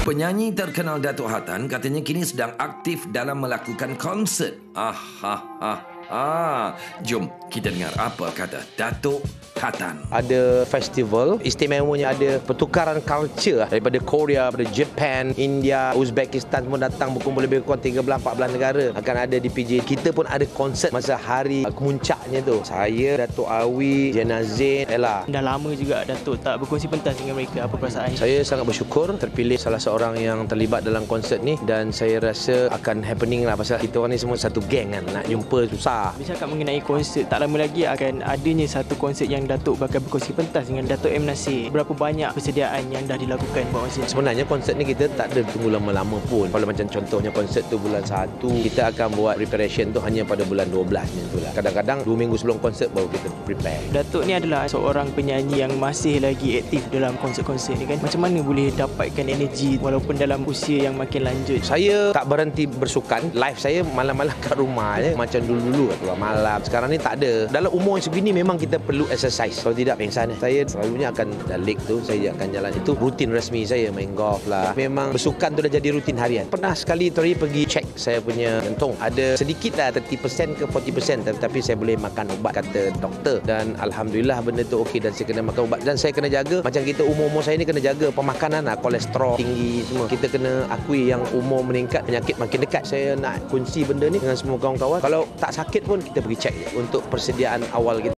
Penyanyi terkenal Datuk Hatan katanya kini sedang aktif dalam melakukan konsert. Jom kita dengar apa kata Datuk Hatan. Ada festival, istimewanya ada pertukaran culture daripada Korea, daripada Japan, India, Uzbekistan semua datang berkumpul lebih kurang 13-14 negara akan ada di PJ. Kita pun ada konsert masa hari kemuncaknya tu. Saya, Datuk Awi, Jenna Zain, Ella. Dah lama juga Datuk tak berkongsi pentas dengan mereka. Apa perasaan? Saya sangat bersyukur terpilih salah seorang yang terlibat dalam konsert ni dan saya rasa akan happening lah pasal kita orang ni semua satu geng kan. Nak jumpa susah. Bercakap mengenai konsert, tak lama lagi akan adanya satu konsert yang Datuk bakal berkongsi pentas dengan Datuk M. Nasir. Berapa banyak persediaan yang dah dilakukan buat konsert? Sebenarnya konsert ni kita tak ada tunggu lama-lama pun. Kalau macam contohnya konsert tu bulan 1, kita akan buat preparation tu hanya pada bulan 12 macam tu lah. Kadang-kadang 2 minggu sebelum konsert baru kita prepare. Datuk ni adalah seorang penyanyi yang masih lagi aktif dalam konsert-konsert ni kan. Macam mana boleh dapatkan energi walaupun dalam usia yang makin lanjut? Saya tak berhenti bersukan. Live saya malam-malam kat rumah je. Macam dulu-dulu keluar malam. Sekarang ni tak ada. Dalam umur yang segini memang kita perlu exercise. Kalau tidak pengsan. Saya selalunya akan leg tu, saya akan jalan. Itu rutin rasmi saya, main golf lah. Memang bersukan tu dah jadi rutin harian. Pernah sekali tadi pergi check saya punya jantung. Ada sedikit lah 30% ke 40%, tetapi saya boleh makan ubat kata doktor. Dan alhamdulillah benda tu okey dan saya kena makan ubat. Dan saya kena jaga, macam kita umur-umur saya ni kena jaga pemakanan lah, kolesterol tinggi semua. Kita kena akui yang umur meningkat, penyakit makin dekat. Saya nak kunci benda ni dengan semua kawan-kawan. Kalau tak sakit pun kita pergi check untuk persediaan awal kita.